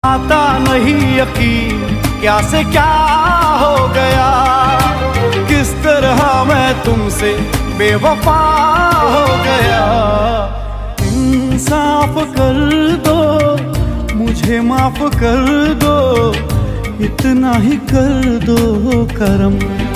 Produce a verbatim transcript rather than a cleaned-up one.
आता नहीं यकीन क्या से क्या हो गया, किस तरह मैं तुमसे बेवफा हो गया। इंसाफ कर दो, मुझे माफ कर दो, इतना ही कर दो करम।